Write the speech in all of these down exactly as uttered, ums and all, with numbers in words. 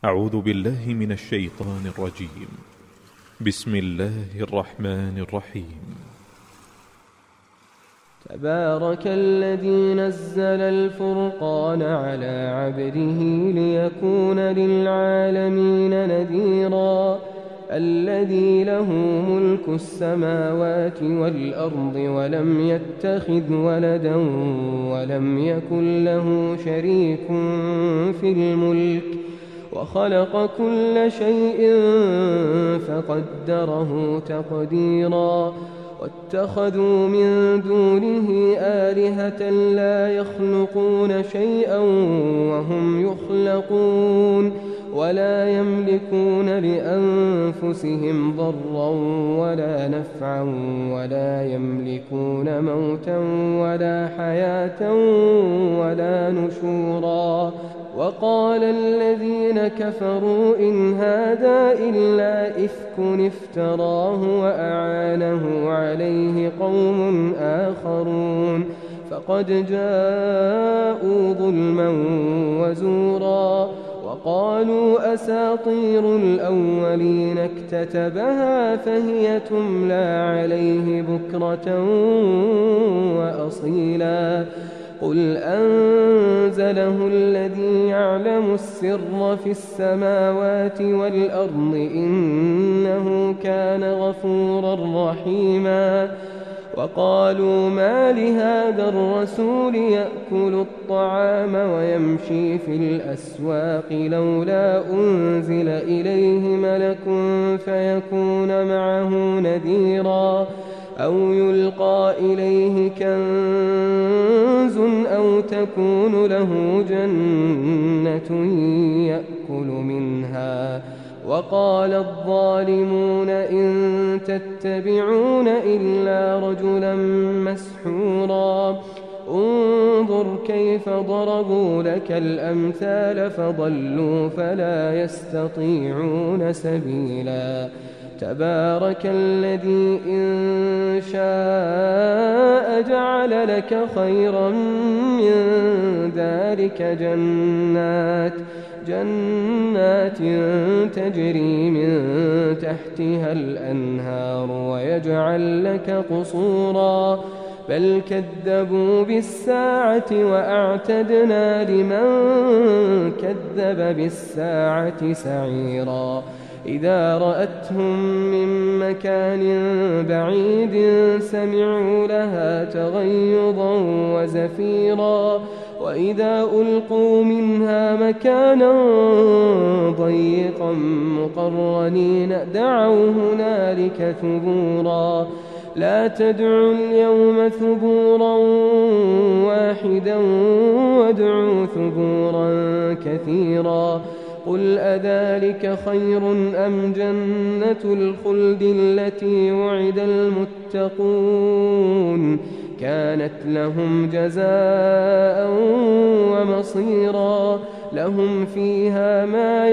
أعوذ بالله من الشيطان الرجيم. بسم الله الرحمن الرحيم. تبارك الذي نزل الفرقان على عبده ليكون للعالمين نذيرا الذي له ملك السماوات والأرض ولم يتخذ ولدا ولم يكن له شريك في الملك وخلق كل شيء فقدره تقديرا واتخذوا من دونه آلهة لا يخلقون شيئا وهم يخلقون ولا يملكون لأنفسهم ضرا ولا نفعا ولا يملكون موتا ولا حياة ولا نشورا. وقال الذين كفروا إن هذا إلا إفك افتراه وأعانه عليه قوم آخرون فقد جاءوا ظلما وزورا. وقالوا أساطير الأولين اكتتبها فهي تملى عليه بكرة وأصيلا. قل أنزله الذي يعلم السر في السماوات والأرض إنه كان غفورا رحيما. وقالوا ما لهذا الرسول يأكل الطعام ويمشي في الأسواق لولا أنزل إليه ملك فيكون معه نذيرا أو يلقى إليه كنز أو تكون له جنة يأكل منها. وقال الظالمون إن تتبعون إلا رجلا مسحورا. انظر كيف ضربوا لك الأمثال فضلوا فلا يستطيعون سبيلا. تبارك الذي إن شاء جعل لك خيرا من ذلك جنات جنات تجري من تحتها الأنهار ويجعل لك قصورا بل كذبوا بالساعة وأعتدنا لمن كذب بالساعة سعيرا. إذا رأتهم من مكان بعيد سمعوا لها تغيظا وزفيرا وإذا ألقوا منها مكانا ضيقا مقرنين دعوا هنالك ثبورا. لا تدعوا اليوم ثبورا واحدا وادعوا ثبورا كثيرا. قل أذلك خير أم جنة الخلد التي وعد المتقون كانت لهم جزاء ومصيرا. لهم فيها ما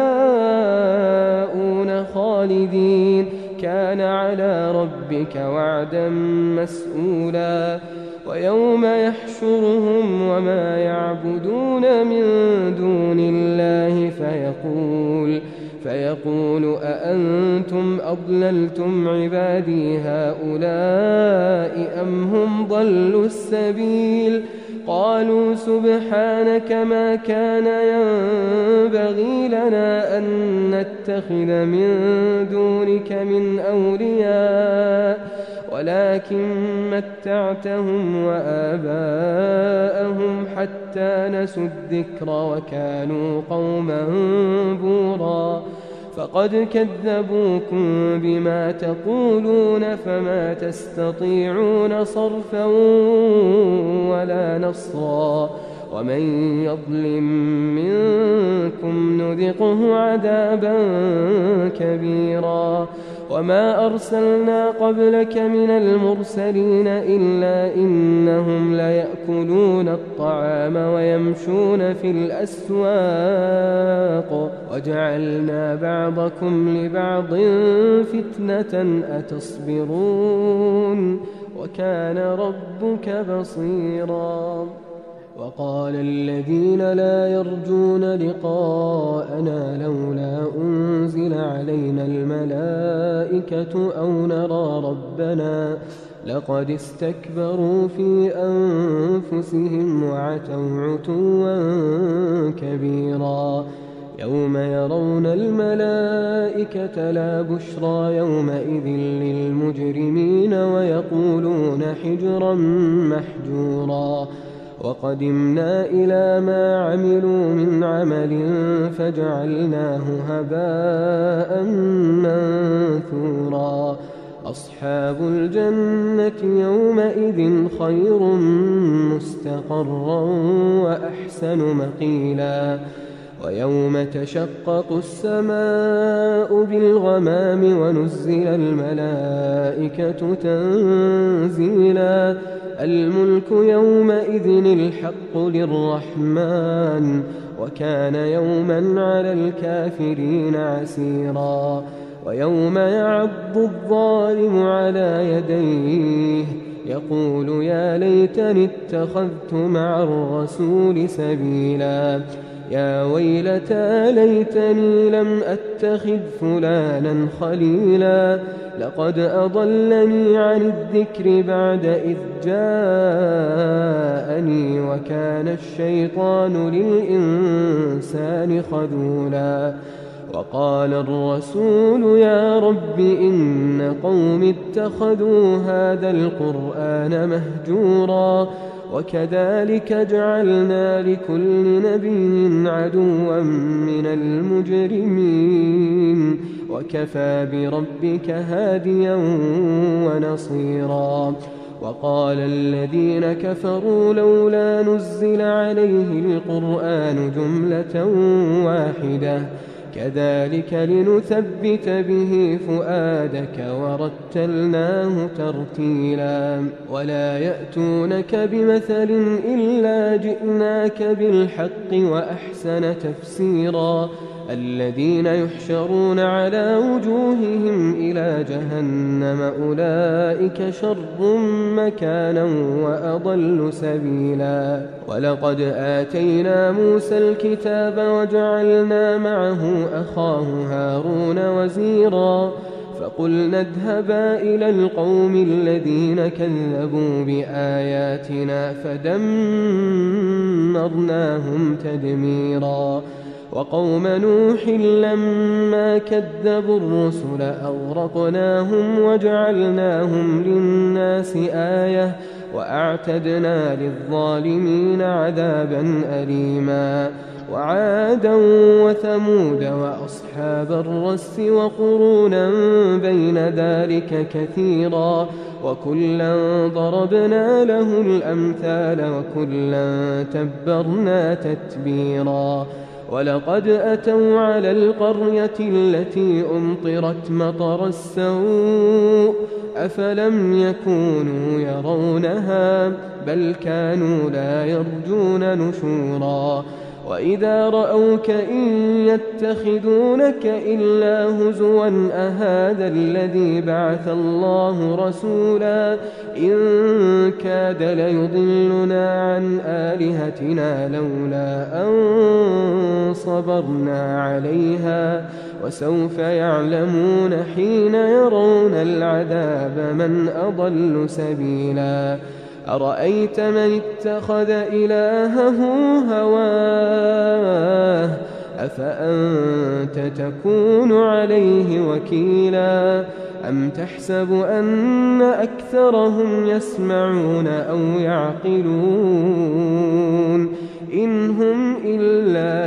يشاءون خالدين كان على ربك وعدا مسئولا. ويوم يحشرهم وما يعبدون من دون الله فيقول فيقول أأنتم أضللتم عبادي هؤلاء أم هم ضلوا السبيل. قالوا سبحانك ما كان ينبغي لنا أن نتخذ من دونك من أولياء ولكن متعتهم وآباءهم حتى نسوا الذكر وكانوا قوما بورا. فقد كذبوكم بما تقولون فما تستطيعون صرفا ولا نصرا. ومن يظلم منكم نذقه عذابا كبيرا. وما أرسلنا قبلك من المرسلين إلا إنهم ليأكلون الطعام ويمشون في الأسواق وجعلنا بعضكم لبعض فتنة أتصبرون وكان ربك بصيرا. وقال الذين لا يرجون لقاءنا لولا أنزل علينا الملائكة أو نرى ربنا لقد استكبروا في أنفسهم وعتوا عتوا كبيرا يوم يرون الملائكة لا بشرى يومئذ للمجرمين ويقولون حجرا محجورا وقدمنا إلى ما عملوا من عمل فجعلناه هباء منثورا أصحاب الجنة يومئذ خير مستقرا وأحسن مقيلا ويوم تشقق السماء بالغمام ونزل الملائكة تنزيلا الملك يومئذ الحق للرحمن وكان يوما على الكافرين عسيرا ويوم يعض الظالم على يديه يقول يا ليتني اتخذت مع الرسول سبيلا يا ويلتى ليتني لم أتخذ فلانا خليلا لقد أضلني عن الذكر بعد إذ جاءني وكان الشيطان للإنسان خذولا وقال الرسول يا رب إن قوم اتخذوا هذا القرآن مهجورا وكذلك جعلنا لكل نبي عدوا من المجرمين وكفى بربك هاديا ونصيرا وقال الذين كفروا لولا نزل عليه القرآن جملة واحدة كذلك لنثبت به فؤادك ورتلناه ترتيلا ولا يأتونك بمثل إلا جئناك بالحق وأحسن تفسيرا الذين يحشرون على وجوههم إلى جهنم أولئك شر مكانا وأضل سبيلا ولقد آتينا موسى الكتاب وجعلنا معه أخاه هارون وزيرا فقلنا اذهبا إلى القوم الذين كذبوا بآياتنا فدمرناهم تدميرا وقوم نوح لما كذبوا الرسل أغرقناهم وجعلناهم للناس آية وأعتدنا للظالمين عذابا أليما وعادا وثمود وأصحاب الرس وقرونا بين ذلك كثيرا وكلا ضربنا له الأمثال وكلا تبرنا تتبيرا ولقد أتوا على القرية التي أمطرت مطر السوء أفلم يكونوا يرونها بل كانوا لا يرجون نشورا وإذا رأوك إن يتخذونك إلا هزوا أهذا الذي بعث الله رسولا إن كاد ليضلنا عن آلهتنا لولا أن صبرنا عليها وسوف يعلمون حين يرون العذاب من أضل سبيلا أرأيت من اتخذ إلهه هواه أفأنت تكون عليه وكيلا أم تحسب أن أكثرهم يسمعون أو يعقلون إن هم إلا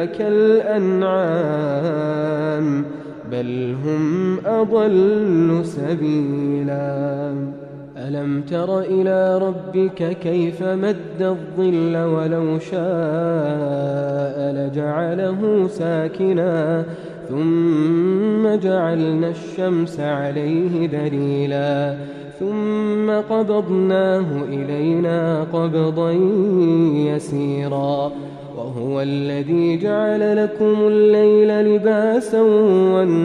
كالأنعام بل هم أضل سبيلا ألم تر إلى ربك كيف مد الظل ولو شاء لجعله ساكنا ثم جعلنا الشمس عليه دليلا ثم قبضناه إلينا قبضا يسيرا وهو الذي جعل لكم الليل لباسا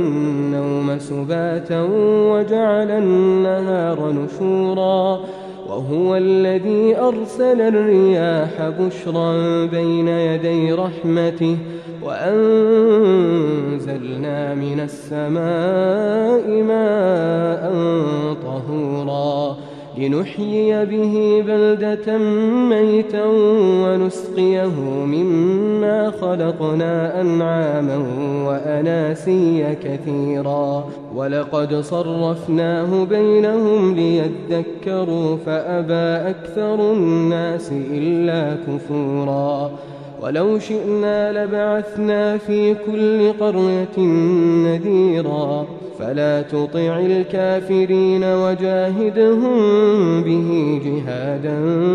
والنوم سباتا وجعل النهار نشورا وهو الذي أرسل الرياح بشرا بين يدي رحمته وأنزلنا من السماء ماء طهورا لنحيي به بلدة ميتا ونسقيه مما خلقنا أنعاما وأناسيا كثيرا ولقد صرفناه بينهم ليذكروا فأبى أكثر الناس إلا كفورا ولو شئنا لبعثنا في كل قرية نذيرا فلا تطع الكافرين وجاهدهم به جهادا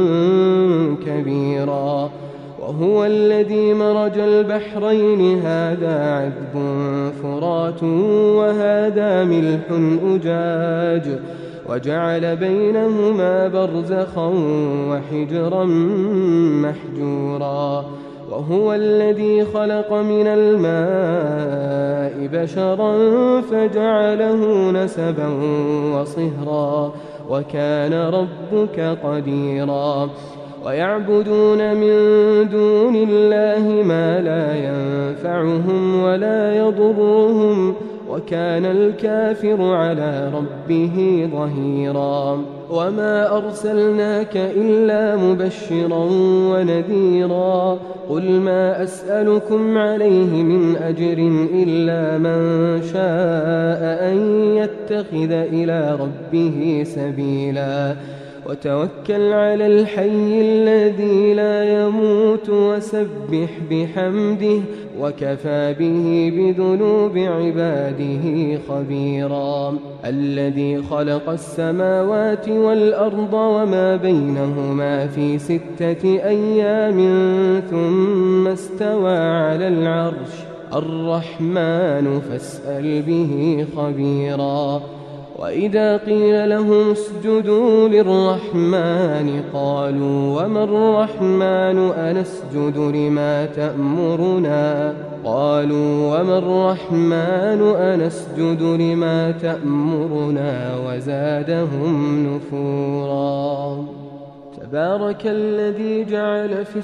كبيرا وهو الذي مرج البحرين هذا عذب فرات وهذا ملح أجاج وجعل بينهما برزخا وحجرا محجورا وهو الذي خلق من الماء بشرا فجعله نسبا وصهرا وكان ربك قديرا ويعبدون من دون الله ما لا ينفعهم ولا يضرهم وكان الكافر على ربه ظهيرا وما أرسلناك إلا مبشرا ونذيرا قل ما أسألكم عليه من أجر إلا من شاء أن يتخذ إلى ربه سبيلا وتوكل على الحي الذي لا يموت وسبح بحمده وكفى به بذنوب عباده خبيرا الذي خلق السماوات والأرض وما بينهما في ستة أيام ثم استوى على العرش الرحمن فاسأل به خبيرا وإذا قيل لهم اسجدوا للرحمن قالوا وما الرحمن أنسجد لما تأمرنا قالوا وما الرحمن أنسجد لما تأمرنا وزادهم نفورا تبارك الذي جعل في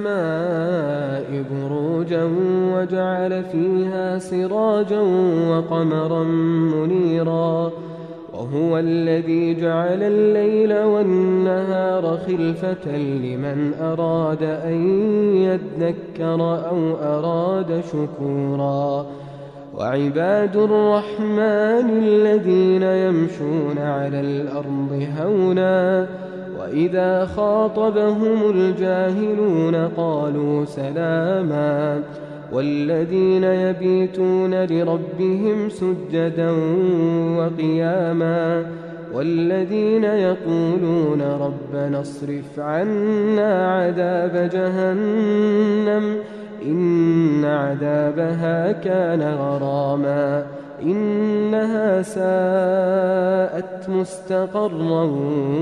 السماء بروجا وجعل فيها سراجا وقمرا منيرا وهو الذي جعل الليل والنهار خلفة لمن أراد أن يذكر أو أراد شكورا وعباد الرحمن الذين يمشون على الأرض هونا وإذا خاطبهم الجاهلون قالوا سلاما والذين يبيتون لربهم سجدا وقياما والذين يقولون ربنا اصرف عنا عذاب جهنم إن عذابها كان غراما إنها ساءت مستقرا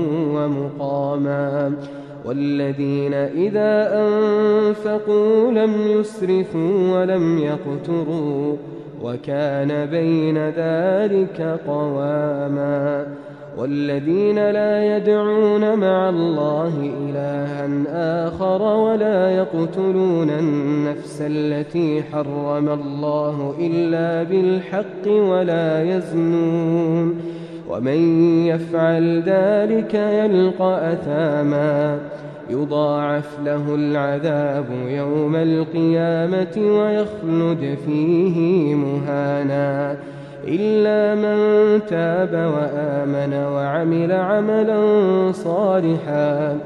ومقاما والذين إذا أنفقوا لم يسرفوا ولم يقتروا وكان بين ذلك قواما والذين لا يدعون مع الله إلها آخر ولا يقتلون النفس التي حرم الله إلا بالحق ولا يزنون ومن يفعل ذلك يلقى أثاما يضاعف له العذاب يوم القيامة ويخلد فيه مهانا إلا من تاب وآمن وعمل عملا صالحا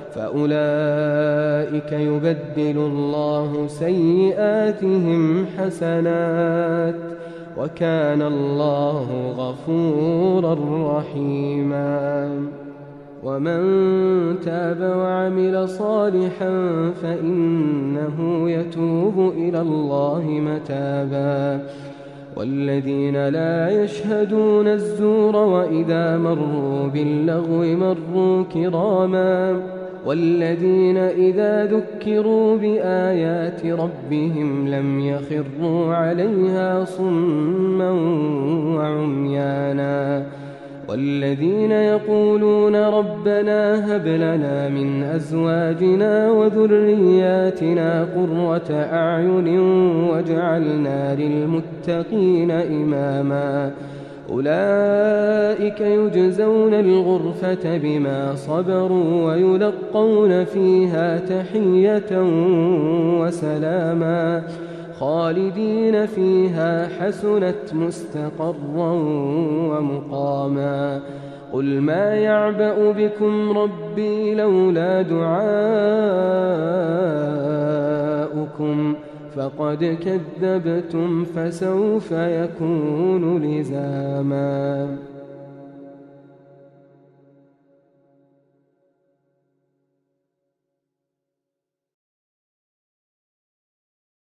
فأولئك يبدل الله سيئاتهم حسنات وكان الله غفورا رحيما ومن تاب وعمل صالحا فإنه يتوب إلى الله متابا والذين لا يشهدون الزور وإذا مروا باللغو مروا كراما والذين إذا ذكروا بآيات ربهم لم يخروا عليها صما وعميانا والذين يقولون ربنا هب لنا من أزواجنا وذرياتنا قرة أعين واجعلنا للمتقين إماما أولئك يجزون الغرفة بما صبروا ويلقون فيها تحية وسلاما خالدين فيها حسنت مستقرا ومقاما قل ما يعبأ بكم ربي لولا دعاؤكم فقد كذبتم فسوف يكون لزاما.